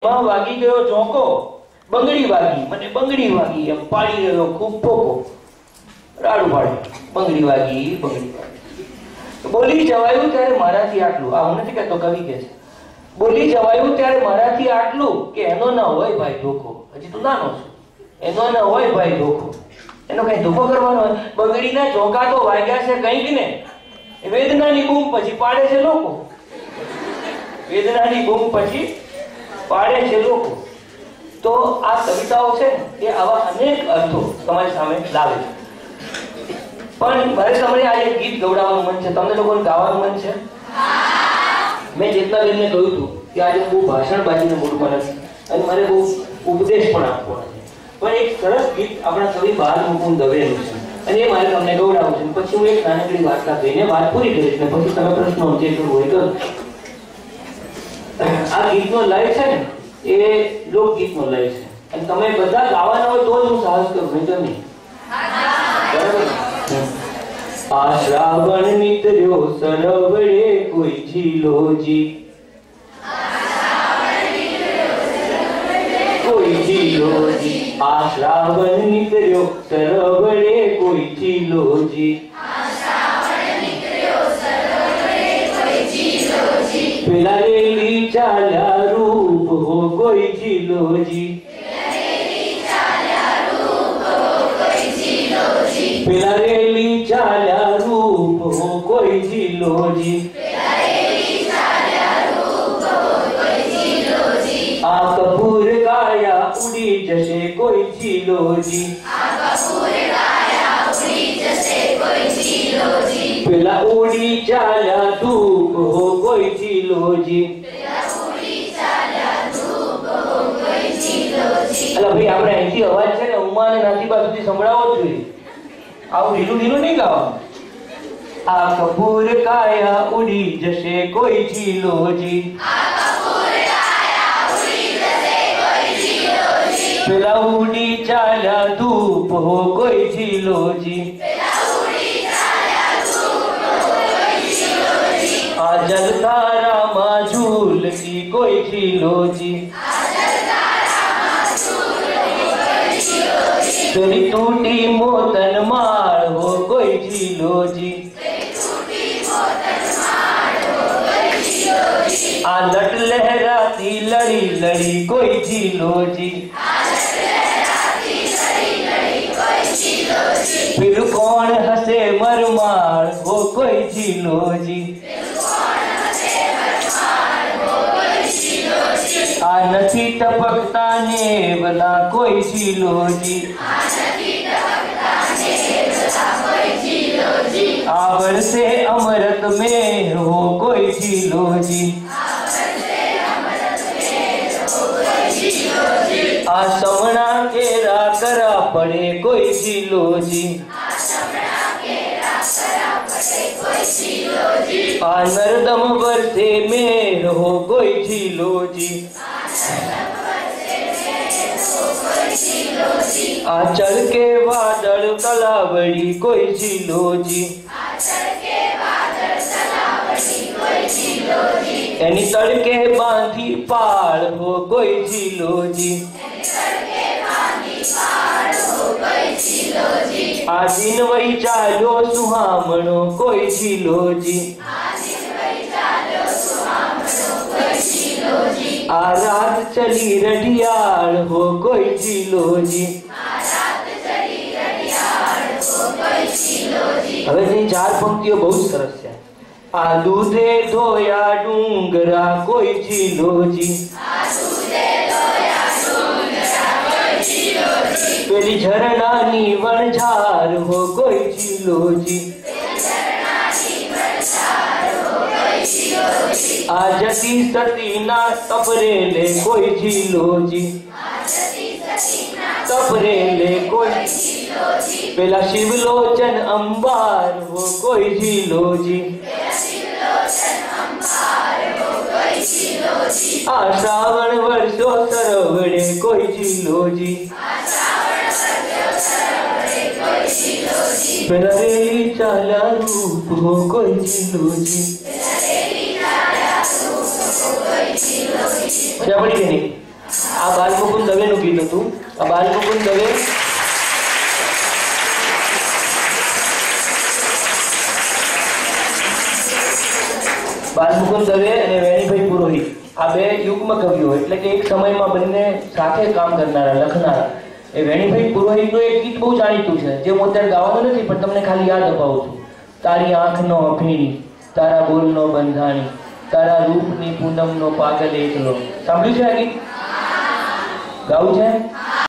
વાગી ગયો ચોંકો, બંગડી વાગી, મને બંગડી વાગી, એમ પાડી રહ્યો ખૂબ પોકો, રાડું પાડે, બંગડી વાગી, બંગડી વાગી. બોલી જવાયું ત્યારે મારાથી આટલું. આ હું નથી કહેતો, કવિ કહે છે. બોલી જવાયું ત્યારે મારાથી આટલું કે એનો ના હોય ભાઈ ધોખો. હજી તું નાનો છું, એનો ના હોય ભાઈ ધોખો. એનો કઈ ધોખો કરવાનો હોય? બંગડીના ચોંકા તો વાગ્યા છે કંઈક ને. વેદનાની બૂમ પછી પાડે છે લોકો. વેદનાની બૂમ પછી પાડે છે લોકો. તો આ કવિતાઓ છે એ આવા અનેક અર્થો તમારી સામે લાવે છે. પણ મારે તમને આજે ગીત ગવડાવવાનું મન છે. તમને લોકોને ગાવાનું મન છે? મેં જેટલા બેનને કહ્યું હતું કે આજે બહુ ભાષણબાજીને મૂડમાં નથી અને મારે બહુ ઉપદેશ પણ આપવાનો છે. પણ એક સરસ ગીત આપણા કવિ બાલ મુકુંદ દવેનું છે અને એ મારે તમને ગવડાવવું છે. પછી હું એક નાનકડી વાર્તા કહીને વાત પૂરી કરીશ ને પછી તમે પ્રશ્નો જે કરવું હોય કરો. આ ગીતનો લય છે ને એ લોકગીતનો લય છે અને તમે બધા ગાવાના હોય તો જ હું સાહસ કરું, નહીં તો નહીં. બરાબર? આ શ્રાવણ નીતર્યો સરોવરે કોઈ ઝીલોજી, કોઈ ઝીલોજી. આ શ્રાવણ નીતર્યો સરોવરે કોઈ ઝીલોજી, પેલા રેલી ચાલ્યા રૂપ હો કોઈ ઝીલોજી, પેલા રેલી ચાલ્યા રૂપ હો કોઈ ઝીલોજી. આ કપૂર કાયા ઉડી જશે કોઈ ઝીલોજી, પેલા ઉડી ચાલ્યા ધૂપ હો કોઈ ઝીલોજી. અલા ભાઈ આપણે અહીંથી અવાજ છે ને ઉમા અને નાતીબા સુધી સંભળાવવો જ જોઈએ. આવું ઢીલું ઢીલું નહીં ગાવાનું. આ કપૂર કાયા ઉડી જશે કોઈ ઝીલોજી, પેલા ઉડી ચાલ્યા ધૂપ હો કોઈ ઝીલોજી. આ જલધારામાં ઝૂલતી કોઈ ઝીલોજી, તેરી તૂટી મોતન માળ હો કોઈ ઝીલોજી. આ લટ લહેરાતી લડી લડી કોઈ ઝીલોજી, फिर कौन हंसे मरमार हो कोई झीलोजी. आ नहीं टपकता ने बला कोई झीलोजी, आ बरसे अमृत में हो कोई झीलोजी. आ समणा केरा करा पड़े कोई झीलोजी, आ नरदम बरसे में हो कोई झीलोजी. आ चढ़ के बादल कलावड़ी कोई झीलोजी, एनी तड़के बांधी पाड़ हो कोई झीलोजी. आ दिन वही चालो सुहामणो कोई झीलोजी, आ रात चली रढ़ियाल हो कोई झीलोजी. હવે ની ચાર પંક્તિઓ બહુ સરસ છે. આ દૂધે ધોયા ડુંગરા કોઈ ઝીલોજી, પેલી ઝરણાની વણઝાર હો કોઈ ઝીલોજી. આ જતી સતીના તપરેલે કોઈ ઝીલોજી, તપરેલે કોઈ. પેલા શિવલોચન અંબાર હો કોઈ ઝીલોજી, આ શ્રાવણ વર્ષો સરવડે કોઈ ઝીલોજી. પેલા રેલી ચાલ્યા રૂપ હો કોઈ झीलोजी. मजा पड़ी कि नहीं? આ બાલમુકુંદ દવેનું ગીત હતું. આ બાલમુકુંદ દવે અને વેણીભાઈ પુરોહિત આ બે યુગ્મ કવિઓ, એટલે કે એક સમયમાં બંને સાથે કામ કરનારા, લખનારા. એ વેણીભાઈ પુરોહિતનું એક ગીત બહુ જાણીતું છે, જે હું અત્યારે ગાવાનું નથી પણ તમને ખાલી યાદ અપાવું છું. તારી આંખનો અભીણી, તારા બોલનો બંધાણી, તારા રૂપની પૂનમનો પાગલ એકલો. સાંભળ્યું છે આ ગીત? ગાવું છે?